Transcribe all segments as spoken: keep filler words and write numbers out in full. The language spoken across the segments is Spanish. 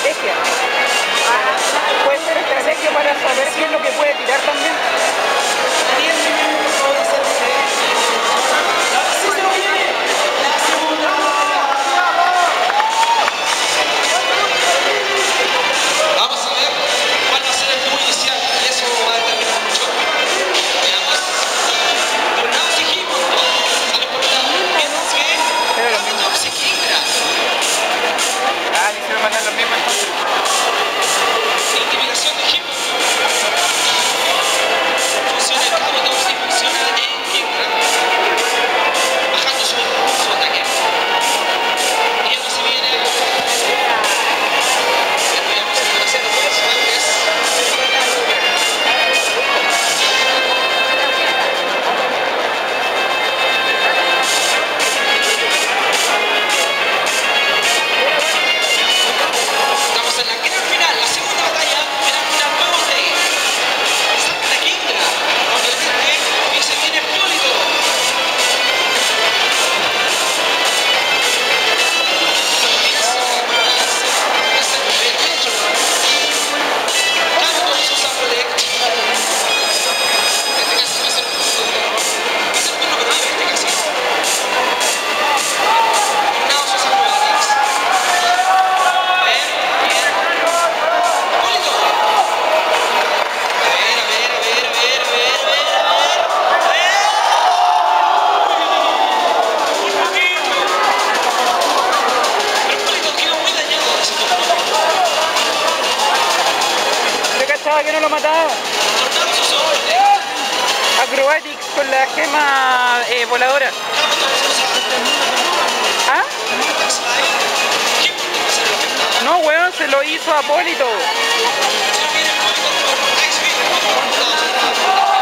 estrategia. Puede ser estrategia para saber qué es lo que puede tirar también. Vamos a ver cuál va a ser el tubo inicial y eso va a determinar mucho. Veamos. Tornados y Himon. Sale por un lado. Piensas que Cabotops y Kingdra. Ah, quisieron matar los mismos entonces. Intimidación de Himon. Funciona en Cabotops y funciona en Kingdra. Bajando su, su ataque. Y esto se viene. Veamos lo que va a hacer los personajes. Estamos en la gran final, la segunda batalla, gran final nuevo de sacan a Kingdra, obviamente, y se viene Polito. Cabotops usa Protect. En este caso va a ser un va a ser un turno perdido en este caso. Tornados usa Protect. Bien, bien. Polito. A ver, a ver, a ver, a ver, a ver, a ver, a ver. A ver. Un poquito. Pero Polito quedó muy dañado de ese turno. Yo cachaba que no lo mataba. Tornados usó Protect. Acrobatics con la gema eh, voladora. Cabotops usa ¿Ah? Attack Slide. ¿Quién va a ser el afectado? No, weón, se lo hizo Apólito. Se viene Polito por Ice Beam. Todos están por la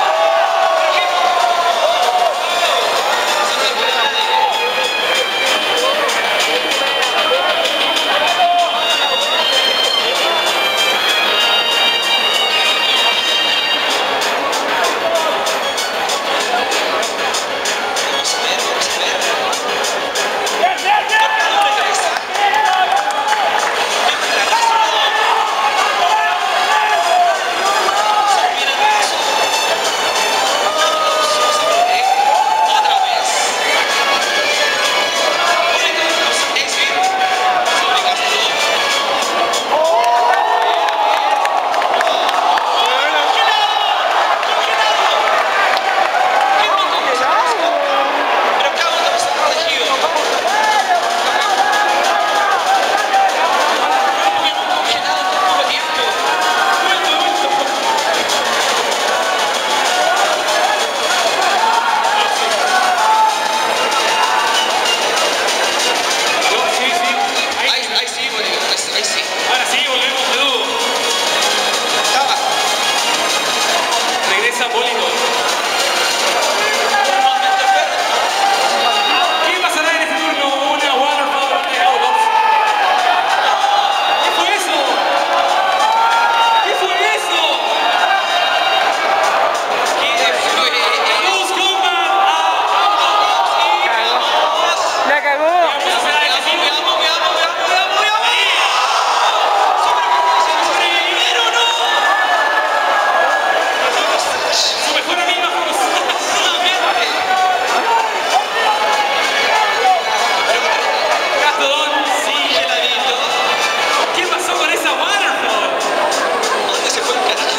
Vamos a ver, vamos a ver. Tornado regresa. Mientras arrastra. Se viene el brazo. Cabotops usa Protect. Otra vez. Polito usa Ace Beam. Sobregasto. Pero Cabotops está protegido. Un Pokémon congelado por poco tiempo. Vuelto, vuelto. Sí, sí. Ahí, Ahí, ahí sí, Bolívar, ahí, ahí sí. ahora sí, volvemos de nuevo. Está abajo. Regresa Polito. Normalmente Ferret. ¿Qué pasará en este turno? Una Waterfall de Cabotops. ¿Qué fue eso? ¿Qué fue eso? ¿Qué fue? Close Combat a Cabotops y La cagó. vamos a hacer a este Veamos, tipo. veamos, veamos, veamos, veamos, veamos. Sobreviviendo, no. Su mejor amigo Nuevamente. Gastodon. Sigue la visto. ¿Qué pasó con esa Waterfall? ¿Dónde se fue el carajo?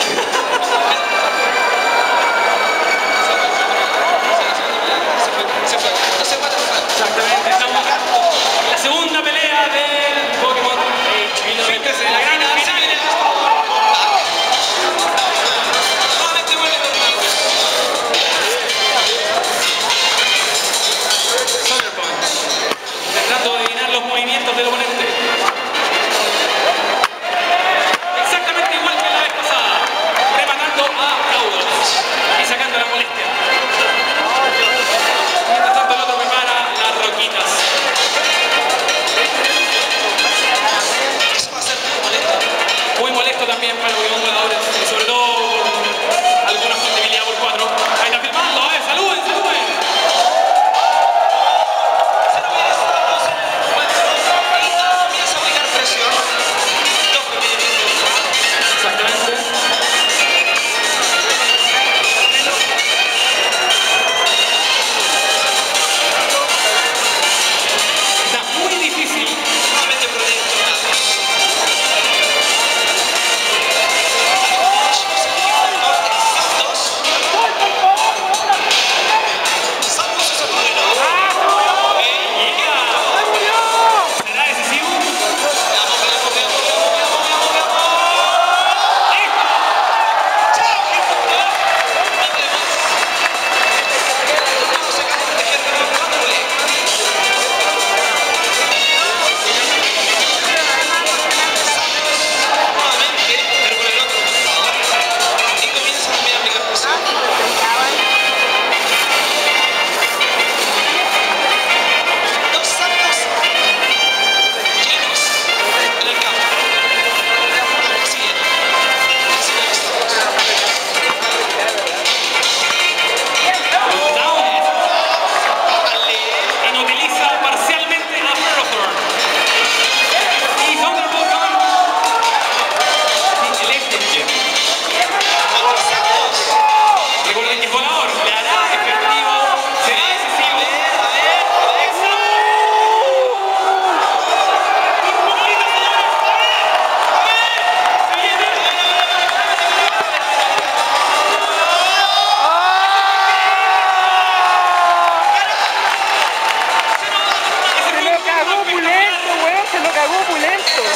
Se fue, se fue. No se puede jugar. Exactamente, estamos en la segunda pelea del Pokémon H mil novecientos trece de la gran final. Nuevamente vuelve Tornado. Thunderbolt, tratando de adivinar los movimientos del oponente. Exactamente igual que la vez pasada, rematando a Cabotops y sacando la molestia. Mientras tanto el otro prepara las roquitas. Eso va a ser muy molesto.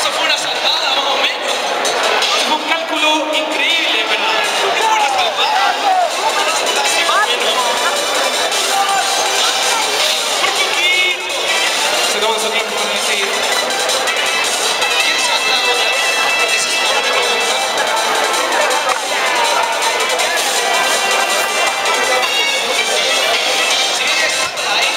Eso fue una salvada, más o menos. Fue un cálculo increíble, ¿verdad? ¿Qué fue una salvada? Así más o menos. Por poquito. Se toman su tiempo para decidir. ¿Quién salta ahora? Esa es una buena pregunta. Si viene Sableye,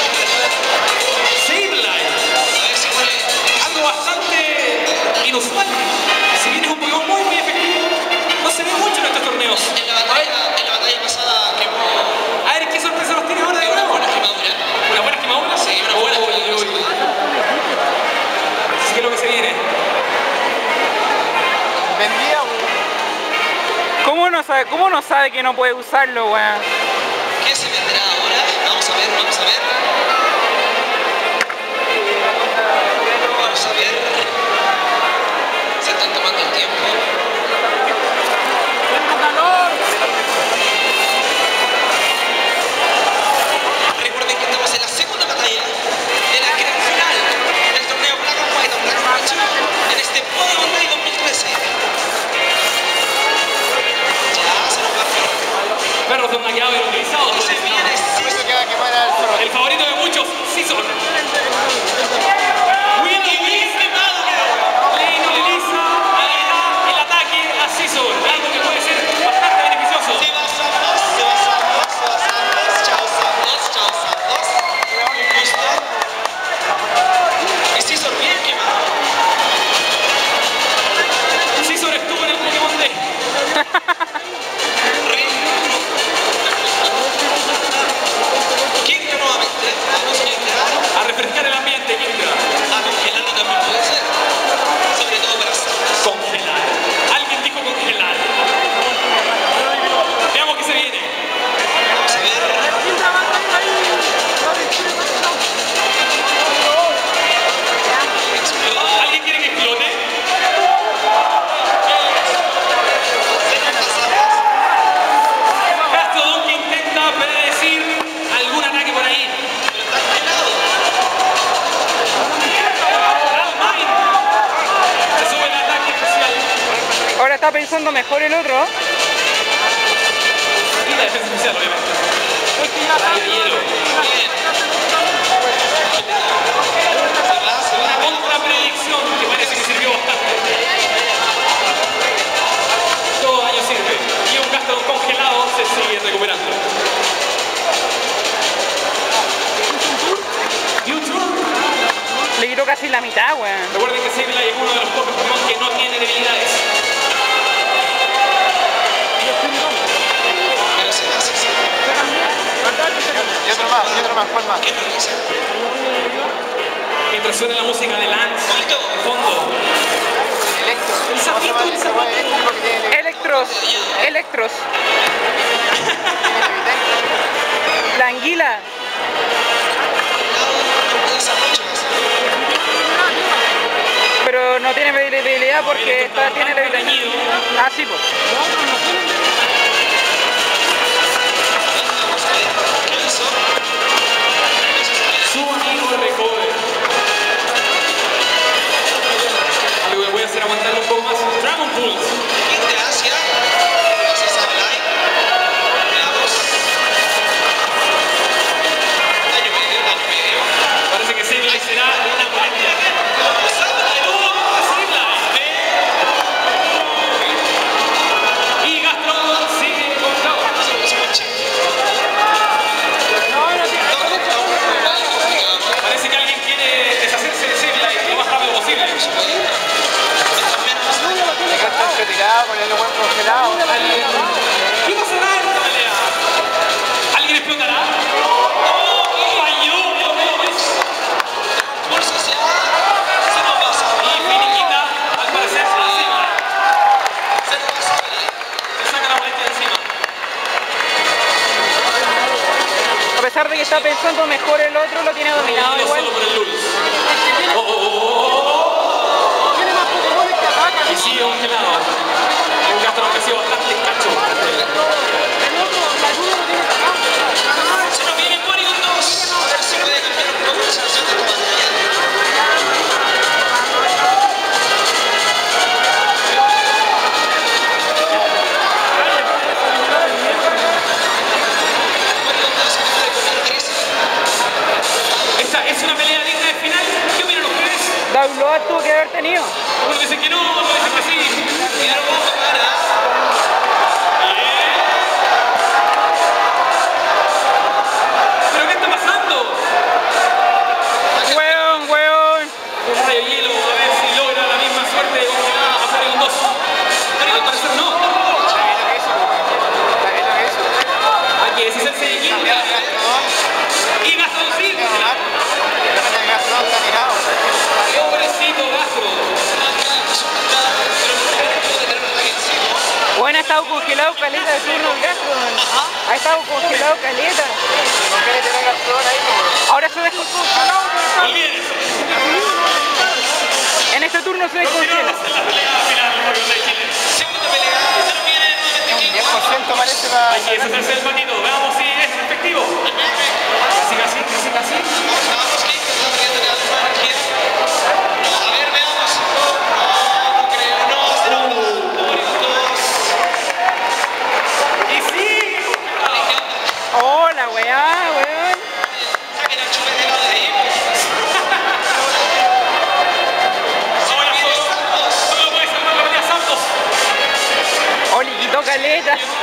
Sableye, a ver si puede. algo bastante inusual. Si bien es un Pokémon muy, muy efectivo, no se ve mucho en estos torneos. En la batalla, en la batalla pasada quemó A ver, ¿qué sorpresa nos tiene ahora de una nuevo? buena quemadura. ¿Una buena quemadura? Sí, una buena Uy, uy, uy. Así que es lo que se viene. Vendía, ¿Cómo no sabe, cómo no sabe que no puede usarlo, weón? ¿Qué se vendrá ahora? Vamos a ver, vamos a ver. Vamos a ver. Se están tomando el tiempo. Recuerden que estamos en la segunda batalla de la gran final del torneo Black and White o Black and White dos en este Pokémon Day dos mil trece. Ya se nos va a quedar. Perros de una llave utilizados. Y se viene Eso que va a quemar al zorro. El favorito de muchos, Scizor. Willy Wiz quemado. Le inutiliza el ataque a Scizor. Algo que puede ser bastante beneficioso. Se va Santos, se va Santos, se va Santos. Chao Santos, chao Santos. Un gusto. Y Scizor bien quemado. Scizor estuvo en el Pokémon Day. Kingdra nuevamente. Vamos Kingdra. A refrescar el ambiente, Kingdra. A congelarlo también puede ser. Sobre todo para Santos. Congelar. Alguien dijo congelar. Veamos qué se viene. Vamos a ver. Explota. ¿Alguien quiere que explote? Se nos pasamos. Gastrodon que intenta predecir algún ataque por ahí. Pero está congelado. Landmine. Se sube el ataque especial. Ahora está pensando mejor el otro. Y la defensa especial, obviamente. Rayo de hielo. Bien. Se va, se Una va. contra predicción que parece que sirvió bastante. Todo daño sirve. Y un Gastrodon congelado se sigue recuperando. YouTube. Le quitó casi la mitad, weón. Recuerden que Sableye es uno de los pocos Pokémon que no tiene debilidades. Pero se va, se va. Y otro más, y otro más, ¿cuál más? ¿Qué nos dice? Mientras suena la música de Lance Público. de fondo. Electro. El sapito, el sapito. Electros. Electros. La anguila. No puede hacer mucho más. Pero no tiene debilidad porque esta tiene debilidad. Ah, sí, pues. Vamos a ver. ¿Qué hizo? Su amigo de recover. Algo que voy a hacer aguantarlo un poco más. Dragon Pulse. Kingdra hacia. Hacia Sableye. Veamos. Daño medio, daño medio. Parece que Sableye será una molestia. Vamos, Sableye. ¡Oh! Sableye. Y Gastrodon sigue con Cabo. No se lo escucha. Parece que alguien quiere deshacerse de Sableye lo más rápido posible. Retirado con el buen congelado. ¿Qué pasará en esta pelea? ¿Alguien explotará? ¡Oh! ¡Falló! ¡No lo ves! Pulso se va. Se nos va Y Sableye. finiquita, al parecer, a Sableye. Se nos va Sableye. Se saca la molestia de encima. A pesar de que está pensando mejor el otro, lo tiene dominado No igual. solo por el Lulz. Oh, oh, oh, oh, oh. Y sigue congelado. Un Gastrodon que ha sido bastante cacho. Se nos viene Porygon dos. A ver si puede cambiar un poco la sensación de esta batalla. David Loa tuvo que haber tenido. Uno dice que no, otro dice que sí. Mira, no vamos a tocar, ¿ah? ¿Pero qué está pasando? Weón, weón. El rayo hielo, a ver si logra la misma suerte de congelar a Porygon dos. Pero al parecer no. Hay que deshacerse de Ginga. Y Gastroncito. Pobrecito Gastro. Bueno, ha estado congelado caleta de turno el Gastro, weón. Ha estado congelado caleta. Ahora se descongelado. Olvídense. En este turno se descongela. Continuamos en la pelea final del Porygon de Chile. Segunda pelea, se nos viene nuevamente King Kong. Hay que deshacerse del patito. Veamos si es efectivo. Casi, casi, casi, casi. Vamos, vamos, King, está perdiendo cada vez más energía. A ver, veamos. No, no creo, no, cero uno. Porygon dos. Y sigue congelado. Hola, weá, weón. Saquen al chupete de ahí. Ahora solo, solo puede salvar la pelea Santos. Oli, quitó caleta.